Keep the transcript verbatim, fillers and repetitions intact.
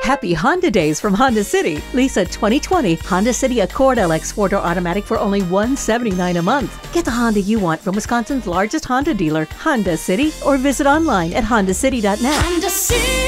Happy Honda Days from Honda City. Lease a twenty twenty Honda City Accord L X four-door automatic for only one hundred seventy-nine dollars a month. Get the Honda you want from Wisconsin's largest Honda dealer, Honda City, or visit online at honda city dot net. Honda City.